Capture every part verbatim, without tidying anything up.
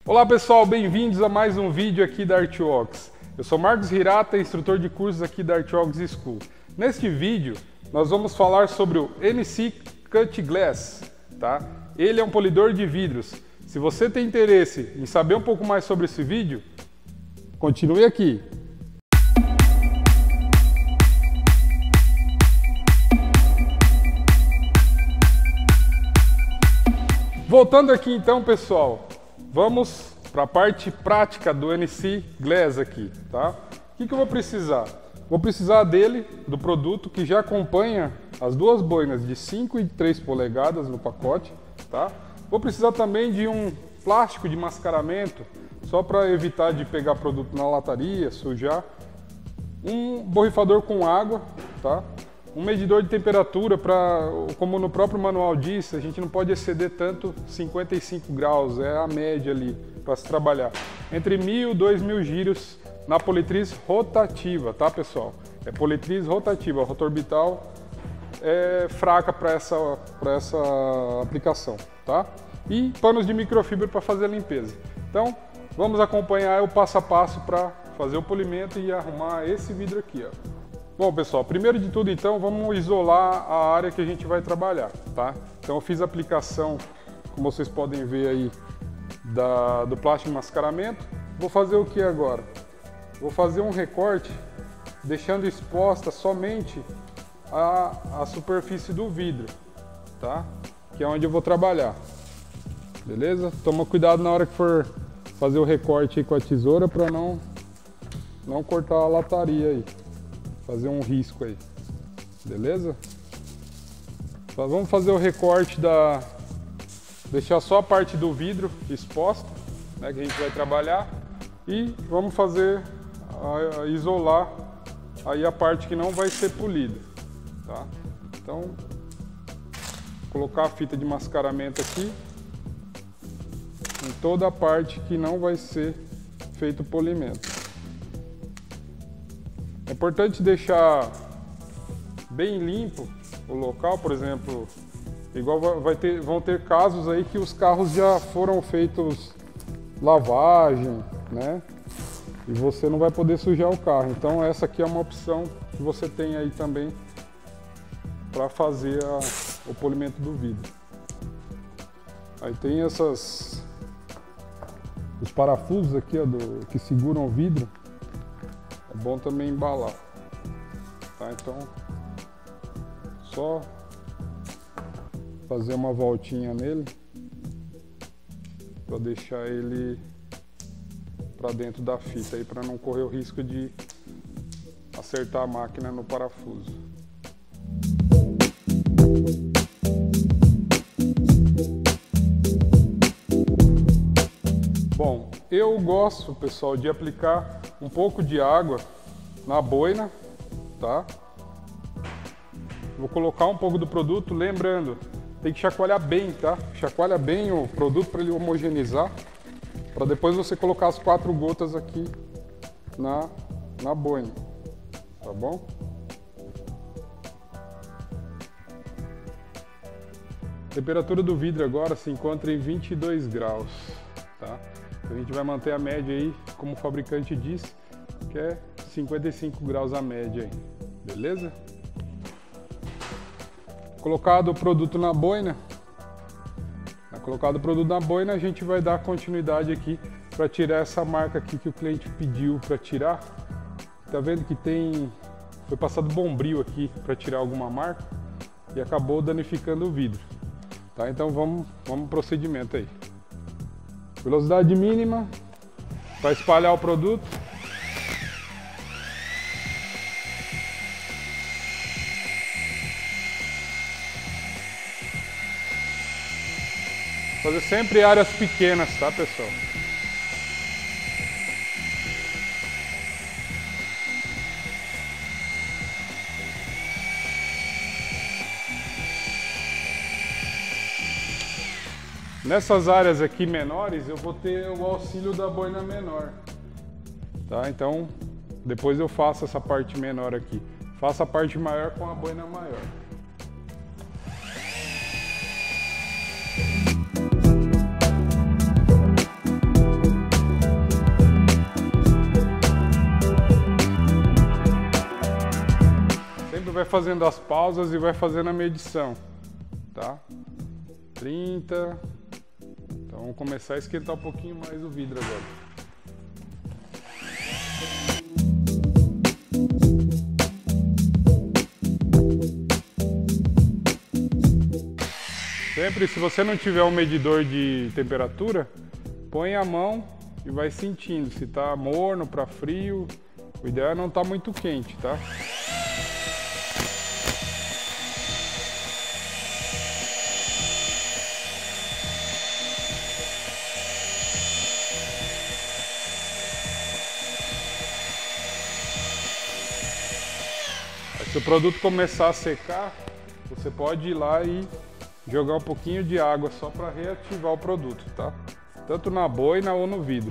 Olá pessoal, bem-vindos a mais um vídeo aqui da Artworks. Eu sou Marcos Hirata, instrutor de cursos aqui da Artworks School. Neste vídeo, nós vamos falar sobre o N C Cut Glass, tá? Ele é um polidor de vidros. Se você tem interesse em saber um pouco mais sobre esse vídeo, continue aqui. Voltando aqui então, pessoal, vamos para a parte prática do N C Glass aqui, tá? O que, que eu vou precisar? Vou precisar dele, do produto que já acompanha as duas boinas de cinco e três polegadas no pacote, tá? Vou precisar também de um plástico de mascaramento, só para evitar de pegar produto na lataria, sujar. Um borrifador com água, tá? Um medidor de temperatura para, como no próprio manual diz, a gente não pode exceder tanto cinquenta e cinco graus, é a média ali para se trabalhar. Entre mil e dois mil giros na politriz rotativa, tá pessoal? É politriz rotativa, a rotorbital é fraca para essa, para essa aplicação, tá? E panos de microfibra para fazer a limpeza. Então, vamos acompanhar o passo a passo para fazer o polimento e arrumar esse vidro aqui, ó. Bom pessoal, primeiro de tudo então vamos isolar a área que a gente vai trabalhar, tá? Então eu fiz a aplicação, como vocês podem ver aí, da, do plástico de mascaramento. Vou fazer o que agora? Vou fazer um recorte deixando exposta somente a, a superfície do vidro, tá? Que é onde eu vou trabalhar, beleza? Toma cuidado na hora que for fazer o recorte aí com a tesoura para não, não cortar a lataria aí. Fazer um risco aí, beleza? Então, vamos fazer o recorte da... deixar só a parte do vidro exposta, né, que a gente vai trabalhar, e vamos fazer, a, a isolar aí a parte que não vai ser polida, tá? Então, colocar a fita de mascaramento aqui em toda a parte que não vai ser feito o polimento. É importante deixar bem limpo o local, por exemplo, igual vai ter, vão ter casos aí que os carros já foram feitos lavagem, né? E você não vai poder sujar o carro. Então essa aqui é uma opção que você tem aí também para fazer a, o polimento do vidro. Aí tem essas os parafusos aqui, ó, do, que seguram o vidro. É bom também embalar, tá? Então, só fazer uma voltinha nele para deixar ele para dentro da fita aí, para não correr o risco de acertar a máquina no parafuso. Bom, eu gosto, pessoal, de aplicar um pouco de água na boina, tá? Vou colocar um pouco do produto, lembrando, tem que chacoalhar bem, tá? Chacoalha bem o produto para ele homogeneizar, para depois você colocar as quatro gotas aqui na, na boina, tá bom? A temperatura do vidro agora se encontra em vinte e dois graus, tá? A gente vai manter a média aí, como o fabricante disse, que é cinquenta e cinco graus a média aí, beleza? Colocado o produto na boina, colocado o produto na boina, a gente vai dar continuidade aqui para tirar essa marca aqui que o cliente pediu para tirar. Tá vendo que tem, foi passado bombril aqui para tirar alguma marca e acabou danificando o vidro, tá? Então vamos, vamos pro procedimento aí. Velocidade mínima para espalhar o produto. Fazer sempre áreas pequenas, tá, pessoal? Nessas áreas aqui menores, eu vou ter o auxílio da boina menor, tá? Então, depois eu faço essa parte menor aqui. Faço a parte maior com a boina maior. vai fazendo as pausas e vai fazendo a medição, tá? trinta. Então vamos começar a esquentar um pouquinho mais o vidro agora. Sempre, se você não tiver um medidor de temperatura, põe a mão e vai sentindo se tá morno para frio. O ideal é não estar muito quente, tá? Aí, se o produto começar a secar, você pode ir lá e jogar um pouquinho de água só para reativar o produto, tá? Tanto na boina ou no vidro.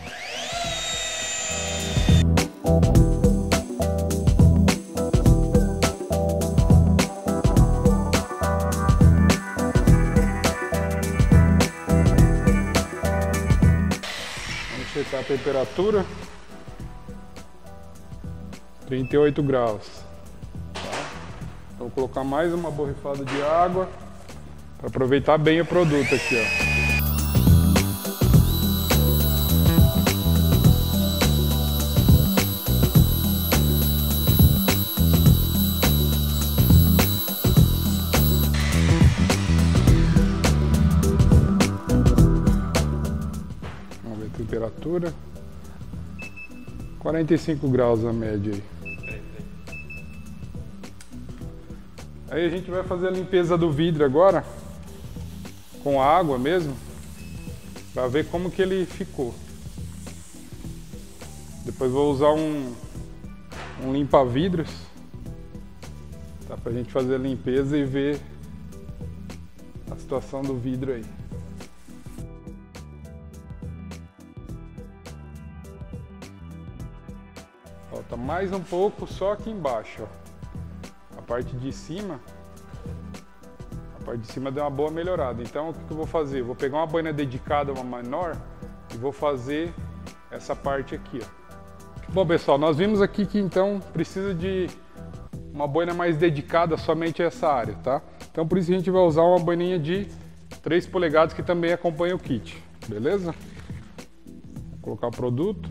Vamos checar a temperatura. trinta e oito graus. Tá? Então vou colocar mais uma borrifada de água para aproveitar bem o produto aqui, ó. Vamos ver a temperatura. quarenta e cinco graus a média aí. Aí a gente vai fazer a limpeza do vidro agora, com água mesmo, para ver como que ele ficou. Depois vou usar um, um limpa-vidros, tá, pra gente fazer a limpeza e ver a situação do vidro aí. Falta mais um pouco só aqui embaixo, ó. A parte de cima, a parte de cima deu uma boa melhorada. Então o que eu vou fazer? Vou pegar uma boina dedicada, uma menor, e vou fazer essa parte aqui, ó. Bom, pessoal, nós vimos aqui que então precisa de uma boina mais dedicada somente a essa área, tá? Então por isso a gente vai usar uma boininha de três polegadas que também acompanha o kit, beleza? Vou colocar o produto.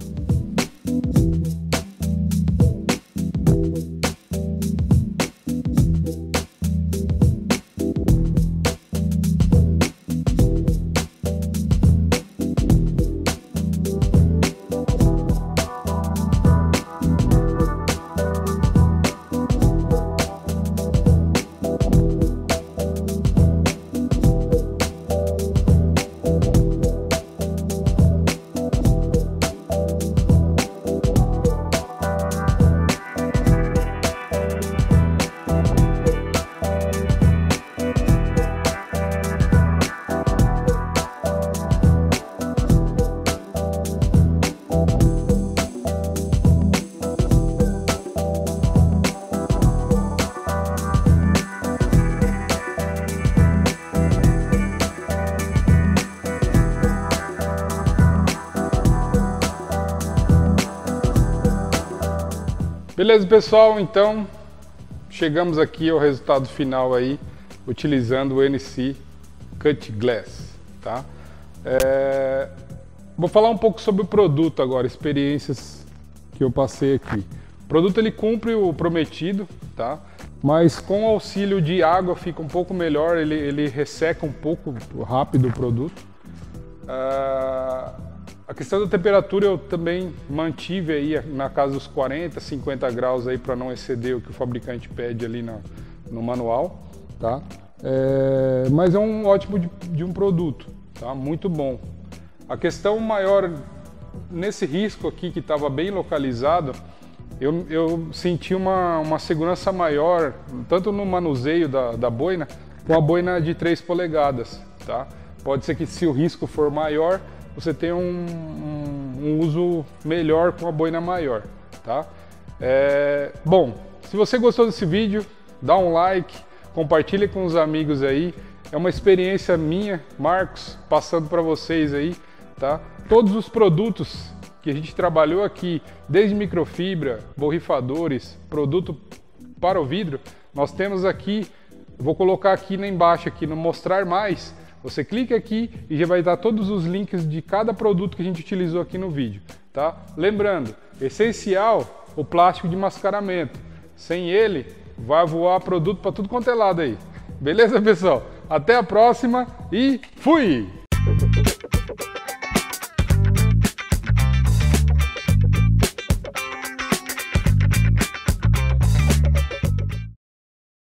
Beleza, pessoal, então chegamos aqui ao resultado final aí, utilizando o N C Cut Glass, tá? É... Vou falar um pouco sobre o produto agora, experiências que eu passei aqui. O produto ele cumpre o prometido, tá? Mas com o auxílio de água fica um pouco melhor, ele, ele resseca um pouco rápido o produto. Uh... A questão da temperatura eu também mantive aí na casa dos quarenta, cinquenta graus aí para não exceder o que o fabricante pede ali no, no manual, tá? É, mas é um ótimo de, de um produto, tá? Muito bom. A questão maior nesse risco aqui que estava bem localizado, eu, eu senti uma, uma segurança maior, tanto no manuseio da, da boina, com a boina de três polegadas, tá? Pode ser que se o risco for maior, você tem um, um, um uso melhor com a boina maior, tá? É, bom, se você gostou desse vídeo, dá um like, compartilha com os amigos aí. É uma experiência minha, Marcos, passando para vocês aí, tá? Todos os produtos que a gente trabalhou aqui, desde microfibra, borrifadores, produto para o vidro, nós temos aqui, vou colocar aqui embaixo aqui no mostrar mais, você clica aqui e já vai dar todos os links de cada produto que a gente utilizou aqui no vídeo, tá? Lembrando, essencial o plástico de mascaramento, sem ele vai voar produto para tudo quanto é lado aí. Beleza, pessoal? Até a próxima e fui!